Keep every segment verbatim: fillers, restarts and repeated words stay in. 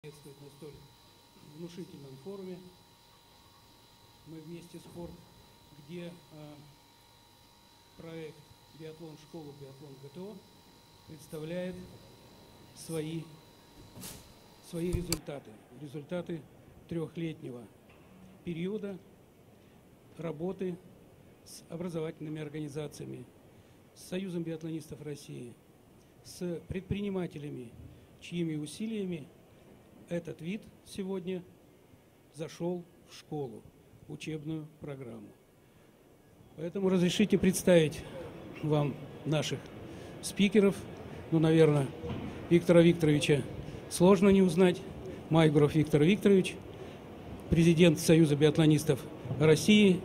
приветствовать на столь внушительном форуме «Мы вместе спорт», где э, проект «Биатлон школу, биатлон ГТО» представляет свои, свои результаты, результаты трехлетнего периода работы с образовательными организациями, с Союзом биатлонистов России, с предпринимателями, чьими усилиями этот вид сегодня зашел в школу, учебную программу. Поэтому разрешите представить вам наших спикеров. Ну, наверное, Виктора Викторовича сложно не узнать. Майгуров Виктор Викторович, президент Союза биатлонистов России,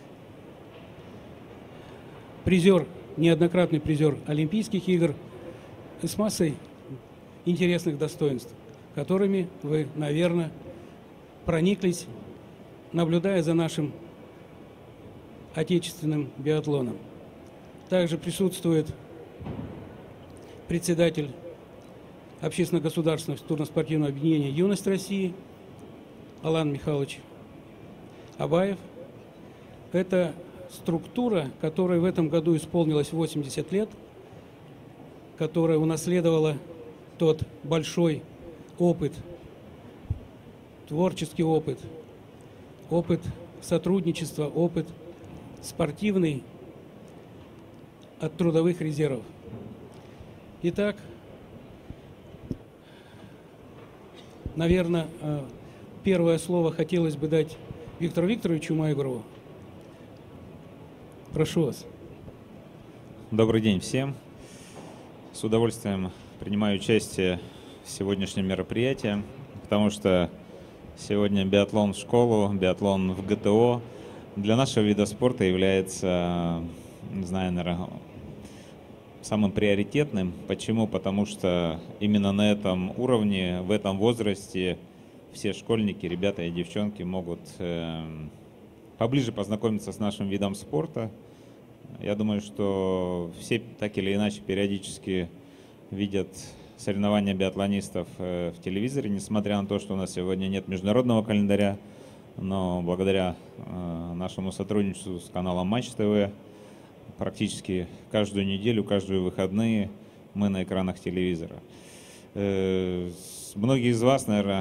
призер, неоднократный призер Олимпийских игр и с массой интересных достоинств, которыми вы, наверное, прониклись, наблюдая за нашим отечественным биатлоном. Также присутствует председатель общественно-государственного фигурно-спортивного объединения «Юность России» Алан Михайлович Абаев. Это структура, которой в этом году исполнилось восемьдесят лет, которая унаследовала тот большой опыт, творческий опыт, опыт сотрудничества, опыт спортивный от трудовых резервов. Итак, наверное, первое слово хотелось бы дать Виктору Викторовичу Майгурову. Прошу вас. Добрый день всем. С удовольствием принимаю участие в сегодняшнем мероприятии, потому что сегодня биатлон в школу, биатлон в ГТО для нашего вида спорта является, не знаю, наверное, самым приоритетным. Почему? Потому что именно на этом уровне, в этом возрасте все школьники, ребята и девчонки могут э, поближе познакомиться с нашим видом спорта. Я думаю, что все так или иначе периодически видят соревнования биатлонистов в телевизоре, несмотря на то, что у нас сегодня нет международного календаря, но благодаря нашему сотрудничеству с каналом Матч ТВ практически каждую неделю, каждые выходные мы на экранах телевизора. Многие из вас, наверное,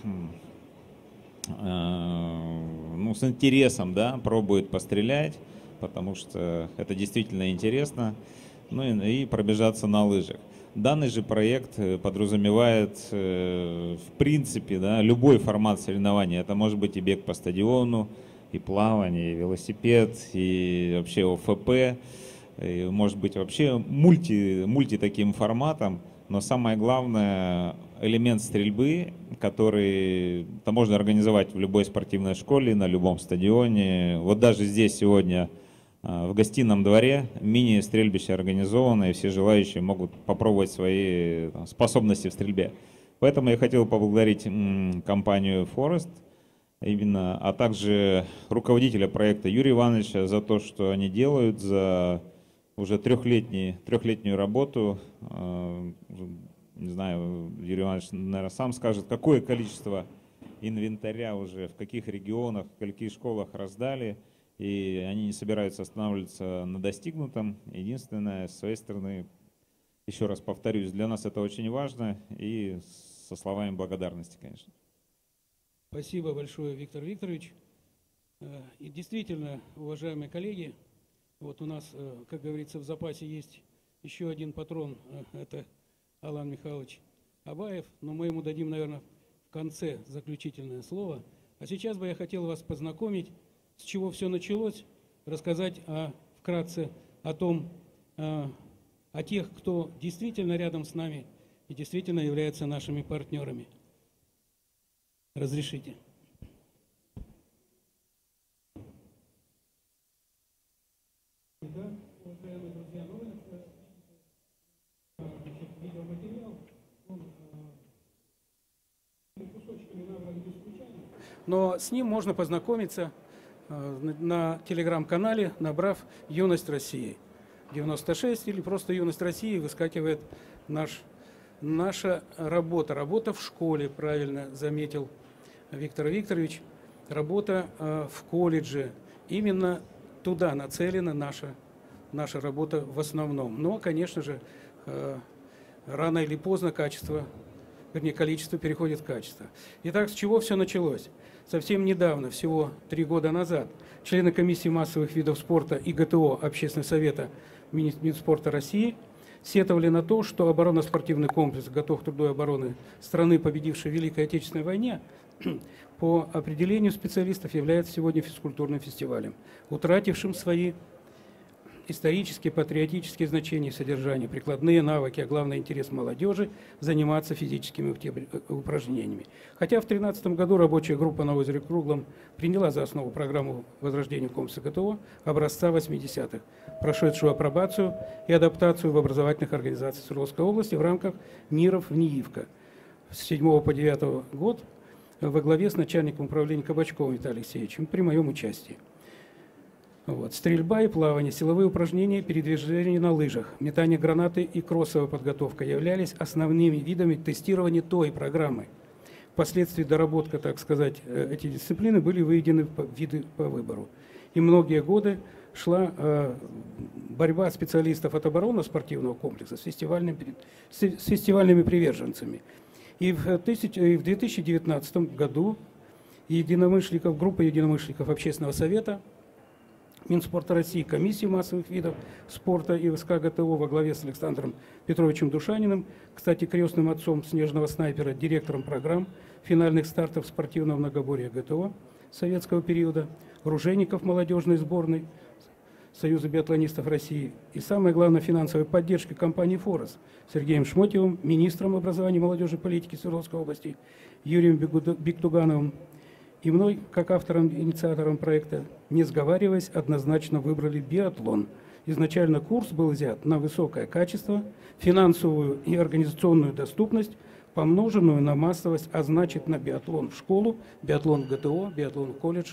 ну, с интересом, да, пробуют пострелять, потому что это действительно интересно, ну и, и пробежаться на лыжах. Данный же проект подразумевает, в принципе, да, любой формат соревнований. Это может быть и бег по стадиону, и плавание, и велосипед, и вообще ОФП, и может быть вообще мульти, мульти таким форматом. Но самое главное, элемент стрельбы, который это можно организовать в любой спортивной школе, на любом стадионе. Вот даже здесь сегодня в гостином дворе мини-стрельбище организовано, и все желающие могут попробовать свои там способности в стрельбе. Поэтому я хотел поблагодарить компанию Forest, именно, а также руководителя проекта Юрия Ивановича за то, что они делают, за уже трехлетний, трехлетнюю работу. Не знаю, Юрий Иванович, наверное, сам скажет, какое количество инвентаря уже в каких регионах, в каких школах раздали. И они не собираются останавливаться на достигнутом. Единственное, с своей стороны, еще раз повторюсь, для нас это очень важно, и со словами благодарности, конечно. Спасибо большое, Виктор Викторович. И действительно, уважаемые коллеги, вот у нас, как говорится, в запасе есть еще один патрон, это Алан Михайлович Абаев, но мы ему дадим, наверное, в конце заключительное слово. А сейчас бы я хотел вас познакомить, с чего все началось, рассказать о, вкратце о том, о, о тех, кто действительно рядом с нами и действительно является нашими партнерами. Разрешите. Итак, уважаемые друзья, ну, видеоматериал, он кусочками набран без случайно, но с ним можно познакомиться на телеграм-канале, набрав «Юность России». девяносто шесть или просто «Юность России», выскакивает наш наша работа, работа в школе, правильно заметил Виктор Викторович, работа э, в колледже, именно туда нацелена наша, наша работа в основном. Но, конечно же, э, рано или поздно качество, вернее, количество переходит в качество. Итак, с чего все началось? Совсем недавно, всего три года назад, члены комиссии массовых видов спорта и ГТО Общественного совета Минспорта России сетовали на то, что оборонно-спортивный комплекс готов к трудовой обороны страны, победившей в Великой Отечественной войне, по определению специалистов является сегодня физкультурным фестивалем, утратившим свои исторические, патриотические значения и содержания, прикладные навыки, а главное интерес молодежи заниматься физическими упражнениями. Хотя в две тысячи тринадцатом году рабочая группа на озере Круглом приняла за основу программу возрождения комплекса ГТО образца восьмидесятых, прошедшую апробацию и адаптацию в образовательных организациях Свердловской области в рамках МИРов в НИИВКО с седьмого по девятый год во главе с начальником управления Кабачковым Виталием Алексеевичем при моем участии. Вот. Стрельба и плавание, силовые упражнения, передвижение на лыжах, метание гранаты и кроссовая подготовка являлись основными видами тестирования той программы. Впоследствии доработка, так сказать, эти дисциплины были выведены в виды по выбору. И многие годы шла э, борьба специалистов от оборонно-спортивного комплекса с фестивальными, с, с фестивальными приверженцами. И в, тысяч, и в две тысячи девятнадцатом году единомышленников, группа единомышленников Общественного совета Минспорта России, комиссии массовых видов спорта и ВСК ГТО во главе с Александром Петровичем Душаниным, кстати, крестным отцом снежного снайпера, директором программ финальных стартов спортивного многоборья ГТО советского периода, оружейников молодежной сборной Союза биатлонистов России и, самое главное, финансовой поддержки компании «Форес» Сергеем Шмотьевым, министром образования, молодежи и политики Свердловской области Юрием Бектугановым и мной, как автором, инициатором проекта, не сговариваясь, однозначно выбрали биатлон. Изначально курс был взят на высокое качество, финансовую и организационную доступность, помноженную на массовость, а значит на биатлон в школу, биатлон в ГТО, биатлон в колледж,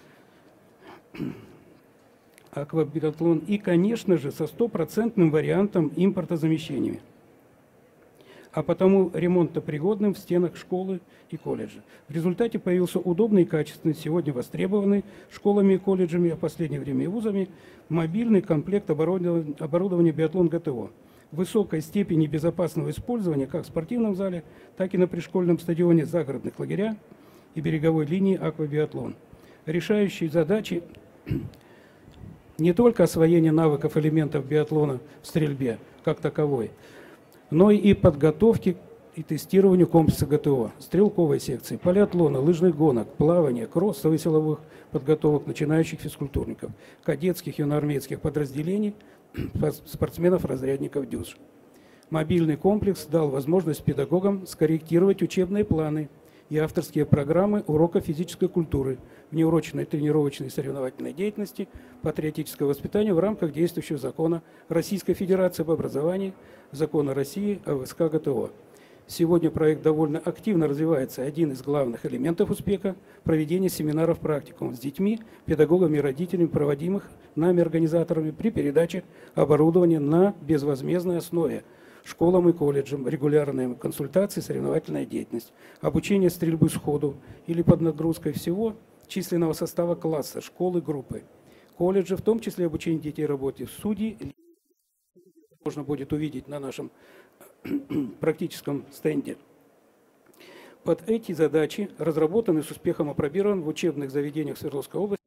аквабиатлон и, конечно же, со стопроцентным вариантом импортозамещения, а потому ремонтопригодным в стенах школы и колледжа. В результате появился удобный и качественный, сегодня востребованный школами и колледжами, а в последнее время и вузами, мобильный комплект оборудования, оборудования биатлон ГТО. Высокой степени безопасного использования как в спортивном зале, так и на пришкольном стадионе, загородных лагерях и береговой линии аквабиатлон. Решающие задачи не только освоение навыков элементов биатлона в стрельбе как таковой, но и подготовки и тестированию комплекса ГТО, стрелковой секции, полиатлона, лыжных гонок, плавания, кроссовых и силовых подготовок начинающих физкультурников, кадетских и юноармейских подразделений, спортсменов-разрядников ДЮСШ. Мобильный комплекс дал возможность педагогам скорректировать учебные планы и авторские программы уроков физической культуры, внеурочной тренировочной и соревновательной деятельности, патриотического воспитания в рамках действующего закона Российской Федерации об образовании, закона России о ВСК ГТО. Сегодня проект довольно активно развивается. Один из главных элементов успеха – проведение семинаров практикумов с детьми, педагогами и родителями, проводимых нами организаторами при передаче оборудования на безвозмездной основе школам и колледжам, регулярные консультации, соревновательная деятельность, обучение стрельбы сходу или под нагрузкой всего численного состава класса, школы, группы, колледжа, в том числе обучение детей работе судей, можно будет увидеть на нашем практическом стенде. Под эти задачи разработан и с успехом апробирован в учебных заведениях Свердловской области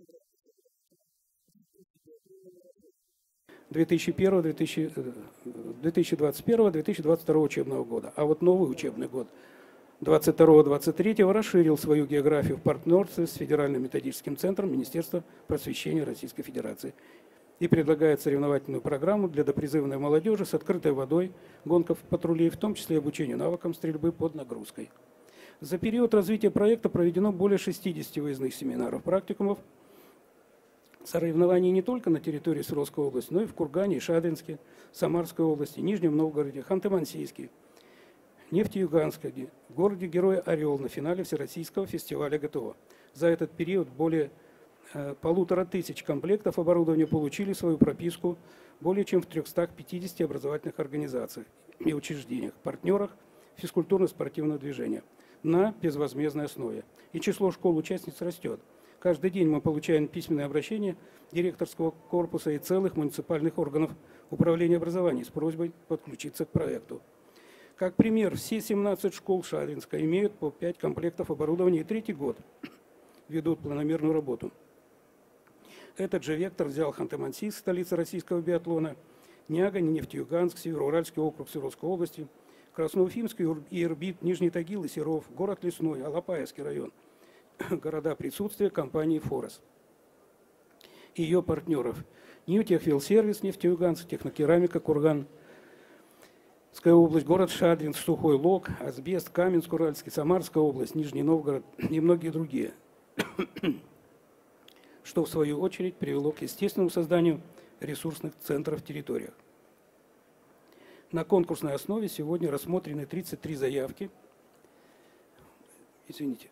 две тысячи двадцать первого — две тысячи двадцать второго учебного года. А вот новый учебный год двадцать второго — двадцать третьего расширил свою географию в партнерстве с Федеральным методическим центром Министерства просвещения Российской Федерации и предлагает соревновательную программу для допризывной молодежи с открытой водой, гонков патрулей, в том числе обучению навыкам стрельбы под нагрузкой. За период развития проекта проведено более шестидесяти выездных семинаров, практикумов, соревнований не только на территории Свердловской области, но и в Кургане, Шадринске, Самарской области, Нижнем Новгороде, Ханты-Мансийске, Нефтеюганске, в городе Героя Орел на финале Всероссийского фестиваля ГТО. За этот период более э, полутора тысяч комплектов оборудования получили свою прописку более чем в трёхстах пятидесяти образовательных организациях и учреждениях, партнерах физкультурно-спортивного движения на безвозмездной основе. И число школ-участниц растет. Каждый день мы получаем письменные обращения директорского корпуса и целых муниципальных органов управления образованием с просьбой подключиться к проекту. Как пример, все семнадцать школ Шадринска имеют по пять комплектов оборудования и третий год ведут планомерную работу. Этот же вектор взял Ханты-Мансийск, столица российского биатлона, Нягань, Нефтеюганск, Североуральский округ Свердловской области, Красноуфимский, Ирбит, Нижний Тагил и Серов, город Лесной, Алапаевский район, города присутствия компании «Форес» и ее партнеров. Ньютехфилсервис, Нефтеюганск, Технокерамика, Курган, область, город Шадринск, Сухой Лог, Асбест, Каменск-Уральский, Самарская область, Нижний Новгород и многие другие. Что в свою очередь привело к естественному созданию ресурсных центров в территориях. На конкурсной основе сегодня рассмотрены тридцать три заявки. Извините.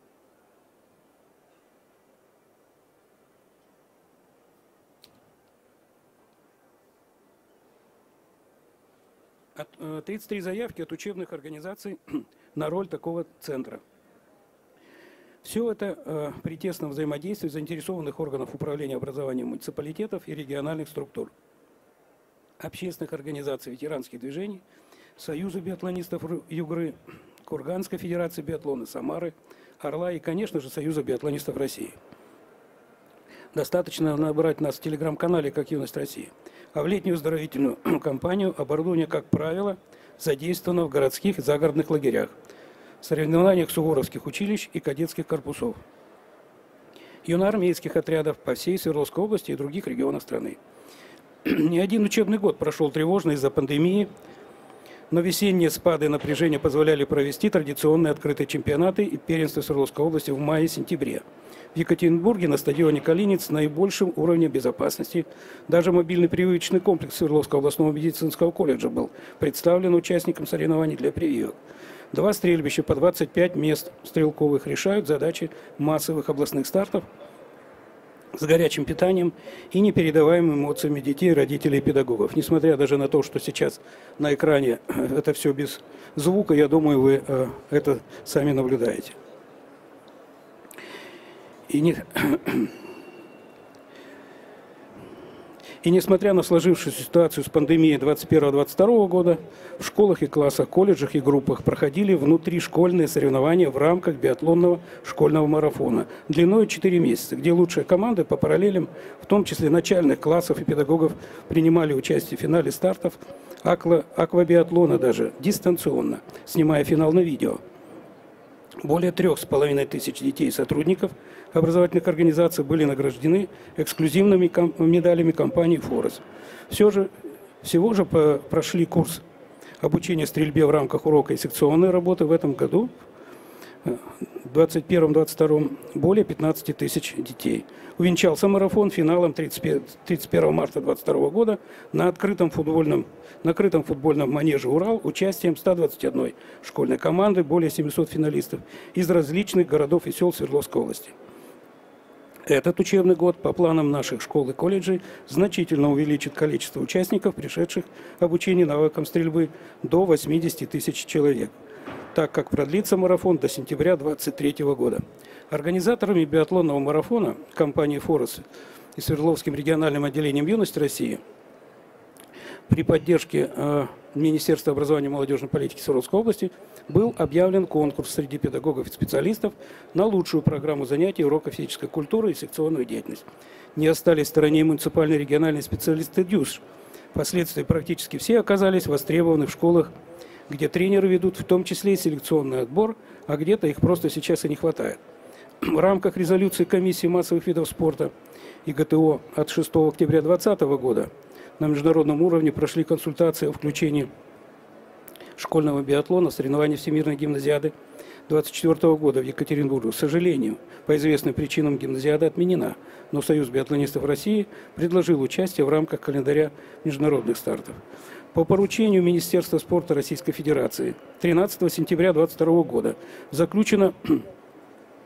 тридцать три заявки от учебных организаций на роль такого центра. Все это э, при тесном взаимодействии заинтересованных органов управления образованием муниципалитетов и региональных структур, общественных организаций ветеранских движений, Союза биатлонистов Югры, Курганской федерации биатлона, Самары, Орла и, конечно же, Союза биатлонистов России. Достаточно набрать нас в телеграм-канале «Как юность России». А в летнюю оздоровительную кампанию оборудование, как правило, задействовано в городских и загородных лагерях, соревнованиях суворовских училищ и кадетских корпусов, юноармейских отрядов по всей Свердловской области и других регионах страны. Не один учебный год прошел тревожно из-за пандемии, но весенние спады напряжения позволяли провести традиционные открытые чемпионаты и первенства Свердловской области в мае-сентябре. В Екатеринбурге на стадионе «Калинец» с наибольшим уровнем безопасности даже мобильный прививочный комплекс Свердловского областного медицинского колледжа был представлен участникам соревнований для прививок. Два стрельбища по двадцать пять мест стрелковых решают задачи массовых областных стартов с горячим питанием и непередаваемыми эмоциями детей, родителей и педагогов. Несмотря даже на то, что сейчас на экране это все без звука, я думаю, вы это сами наблюдаете. И, не... и несмотря на сложившуюся ситуацию с пандемией двадцать первого — двадцать второго года, в школах и классах, колледжах и группах проходили внутришкольные соревнования в рамках биатлонного школьного марафона длиной четыре месяца, где лучшие команды по параллелям, в том числе начальных классов и педагогов, принимали участие в финале стартов аква... аквабиатлона даже дистанционно, снимая финал на видео. Более трех с половиной тысяч детей и сотрудников образовательных организаций были награждены эксклюзивными медалями компании «Форес». Все же, всего же по, прошли курс обучения стрельбе в рамках урока и секционной работы в этом году, в двадцать первом — двадцать втором, более пятнадцати тысяч детей. Увенчался марафон финалом тридцать первого марта двадцать второго года на открытом футбольном, на открытом футбольном манеже «Урал» участием ста двадцати одной школьной команды, более семисот финалистов из различных городов и сел Свердловской области. Этот учебный год по планам наших школ и колледжей значительно увеличит количество участников, пришедших обучение навыкам стрельбы, до восьмидесяти тысяч человек, так как продлится марафон до сентября две тысячи двадцать третьего года. Организаторами биатлонного марафона компании «Форес» и Свердловским региональным отделением «Юность России» при поддержке э, Министерства образования и молодежной политики Свердловской области был объявлен конкурс среди педагогов и специалистов на лучшую программу занятий уроков физической культуры и секционную деятельность. Не остались в стороне муниципальные региональные специалисты ДЮСШ. Впоследствии практически все оказались востребованы в школах, где тренеры ведут в том числе и селекционный отбор, а где-то их просто сейчас и не хватает. В рамках резолюции комиссии массовых видов спорта и ГТО от шестого октября две тысячи двадцатого года на международном уровне прошли консультации о включении школьного биатлона в соревнования Всемирной гимназиады две тысячи двадцать четвёртого года в Екатеринбурге. К сожалению, по известным причинам гимназиада отменена, но Союз биатлонистов России предложил участие в рамках календаря международных стартов. По поручению Министерства спорта Российской Федерации тринадцатого сентября две тысячи двадцать второго года заключено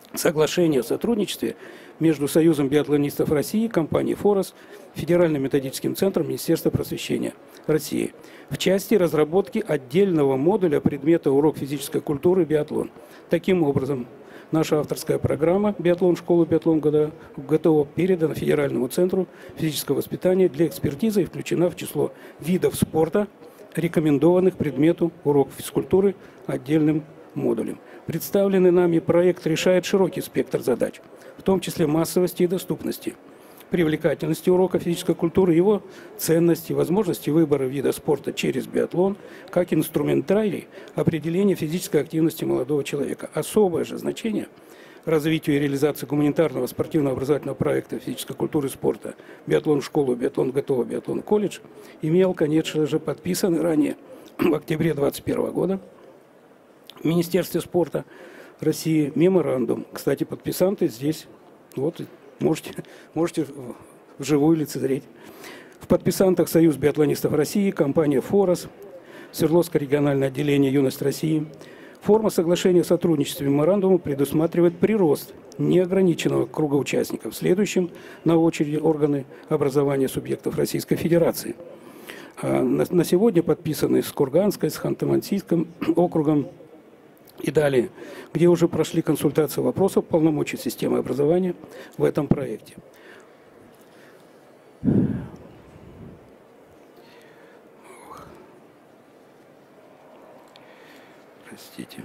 соглашение о сотрудничестве между Союзом биатлонистов России, компанией «Форос», Федеральным методическим центром Министерства просвещения России в части разработки отдельного модуля предмета урок физической культуры «Биатлон». Таким образом, наша авторская программа «Биатлон. Школа биатлон ГТО» передана Федеральному центру физического воспитания для экспертизы и включена в число видов спорта, рекомендованных предмету урок физкультуры отдельным модулем. Представленный нами проект решает широкий спектр задач, в том числе массовости и доступности, привлекательности урока физической культуры, его ценности, возможности выбора вида спорта через биатлон, как инструментарий определения физической активности молодого человека. Особое же значение развитию и реализации гуманитарного спортивно-образовательного проекта физической культуры и спорта «Биатлон. Школа биатлон ГТО. Биатлон. Колледж» имел, конечно же, подписанный ранее в октябре две тысячи двадцать первого года в Министерстве спорта России меморандум. Кстати, подписанты здесь, вот, можете, можете вживую лицезреть. В подписантах Союз биатлонистов России, компания «Форос», Свердловское региональное отделение «Юность России». Форма соглашения о сотрудничестве меморандума предусматривает прирост неограниченного круга участников, следующим на очереди органы образования субъектов Российской Федерации. На сегодня подписаны с Курганской, с Ханты-Мансийским округом и далее, где уже прошли консультации вопросов полномочий системы образования в этом проекте. Простите.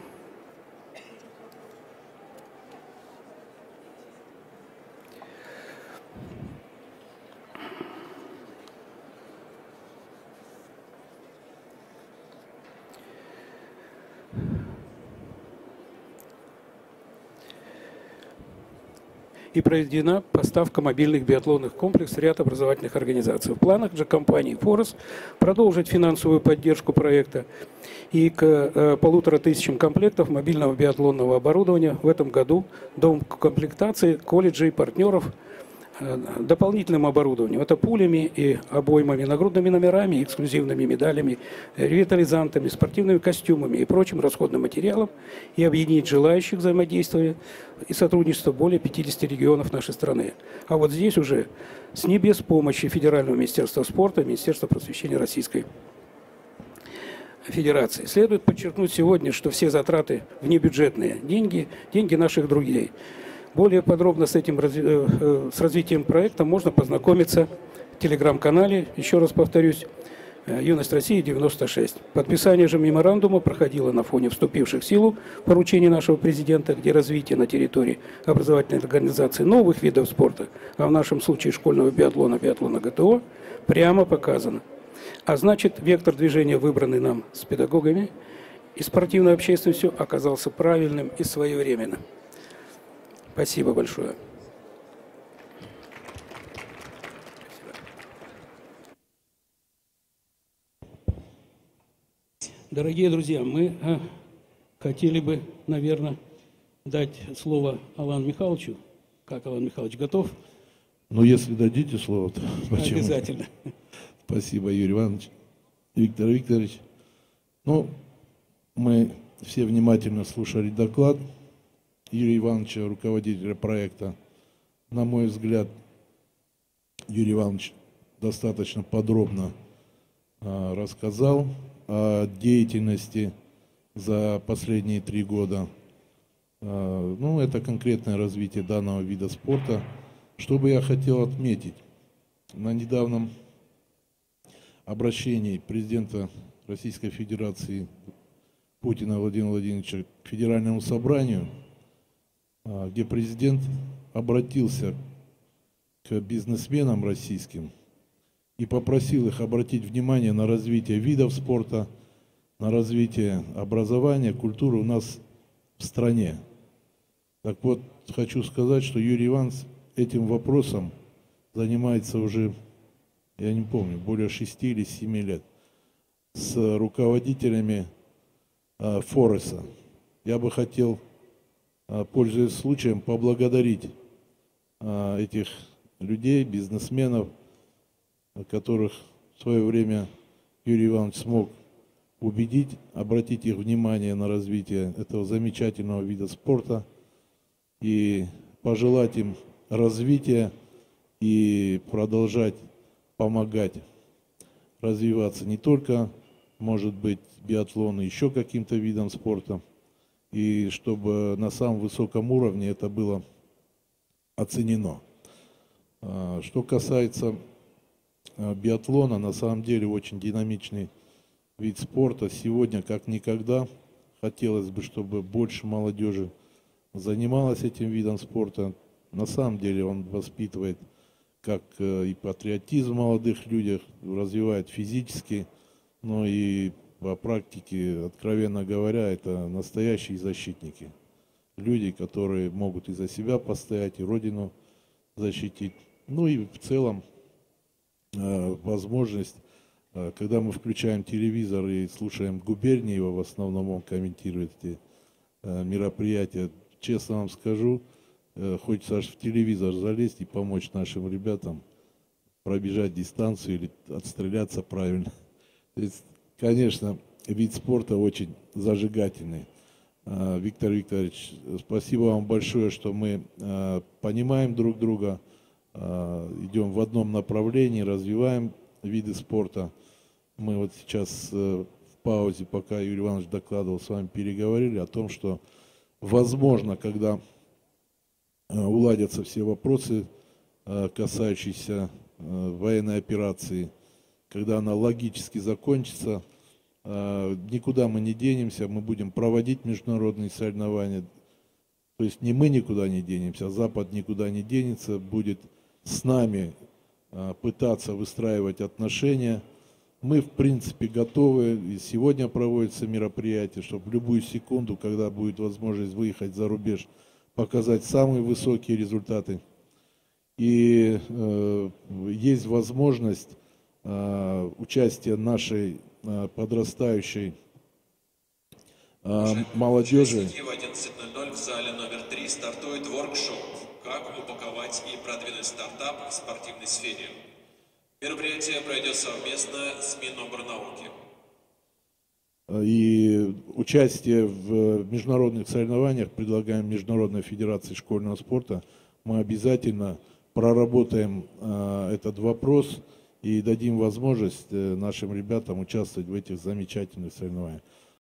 И проведена поставка мобильных биатлонных комплексов в ряд образовательных организаций. В планах же компании «Форос» продолжить финансовую поддержку проекта и к э, полутора тысячам комплектов мобильного биатлонного оборудования в этом году до комплектации колледжей партнеров э, дополнительным оборудованием. Это пулями и обоймами, нагрудными номерами, эксклюзивными медалями, ревитализантами, спортивными костюмами и прочим расходным материалом, и объединить желающих взаимодействия и сотрудничества более пятидесяти регионов нашей страны. А вот здесь уже с не без помощи Федерального министерства спорта, Министерства просвещения Российской Федерации. Следует подчеркнуть сегодня, что все затраты внебюджетные деньги, деньги наших друзей. Более подробно с этим с развитием проекта можно познакомиться в телеграм-канале, еще раз повторюсь, «Юность России девяносто шесть». Подписание же меморандума проходило на фоне вступивших в силу поручений нашего президента, где развитие на территории образовательной организации новых видов спорта, а в нашем случае школьного биатлона, биатлона ГТО, прямо показано. А значит, вектор движения, выбранный нам с педагогами и спортивной общественностью, оказался правильным и своевременным. Спасибо большое. Дорогие друзья, мы а, хотели бы, наверное, дать слово Алану Михайловичу. Как Алан Михайлович, готов? Ну, если дадите слово, то почему? Обязательно. Спасибо, Юрий Иванович. Виктор Викторович. Ну, мы все внимательно слушали доклад Юрия Ивановича, руководителя проекта. На мой взгляд, Юрий Иванович достаточно подробно а, рассказал о деятельности за последние три года. А, ну, это конкретное развитие данного вида спорта. Что бы я хотел отметить? На недавнем обращении президента Российской Федерации Путина Владимира Владимировича к Федеральному собранию, где президент обратился к бизнесменам российским и попросил их обратить внимание на развитие видов спорта, на развитие образования, культуры у нас в стране. Так вот, хочу сказать, что Юрий Иванович этим вопросом занимается уже, я не помню, более шести или семи лет с руководителями э, Фореса. Я бы хотел, э, пользуясь случаем, поблагодарить э, этих людей, бизнесменов, которых в свое время Юрий Иванович смог убедить, обратить их внимание на развитие этого замечательного вида спорта. и пожелать им развития и продолжать помогать развиваться не только, может быть, биатлону, еще каким-то видом спорта, и чтобы на самом высоком уровне это было оценено. Что касается биатлона, на самом деле очень динамичный вид спорта. Сегодня, как никогда, хотелось бы, чтобы больше молодежи занималась этим видом спорта. На самом деле он воспитывает как и патриотизм в молодых людях, развивает физически, но и по практике, откровенно говоря, это настоящие защитники. Люди, которые могут и за себя постоять, и родину защитить. Ну и в целом э, возможность, э, когда мы включаем телевизор и слушаем Губерниева, в основном он комментирует эти э, мероприятия, честно вам скажу, э, хочется аж в телевизор залезть и помочь нашим ребятам пробежать дистанцию или отстреляться правильно. То есть, конечно, вид спорта очень зажигательный. Виктор Викторович, спасибо вам большое, что мы э, понимаем друг друга, э, идем в одном направлении, развиваем виды спорта. Мы вот сейчас э, в паузе, пока Юрий Иванович докладывал, с вами переговорили о том, что возможно, когда э, уладятся все вопросы, э, касающиеся э, военной операции, когда она логически закончится, никуда мы не денемся, мы будем проводить международные соревнования. То есть не мы никуда не денемся, а Запад никуда не денется, будет с нами пытаться выстраивать отношения. Мы, в принципе, готовы, и сегодня проводятся мероприятия, чтобы в любую секунду, когда будет возможность выехать за рубеж, показать самые высокие результаты. И э, есть возможность э, участия нашей подрастающей э, молодежи. В одиннадцать ноль ноль в зале номер три стартует воркшоп «Как упаковать и продвинуть стартап в спортивной сфере». Мероприятие пройдет совместно с Миноборнауки. И участие в международных соревнованиях предлагаем Международной Федерации школьного спорта. Мы обязательно проработаем э, этот вопрос и дадим возможность нашим ребятам участвовать в этих замечательных соревнованиях.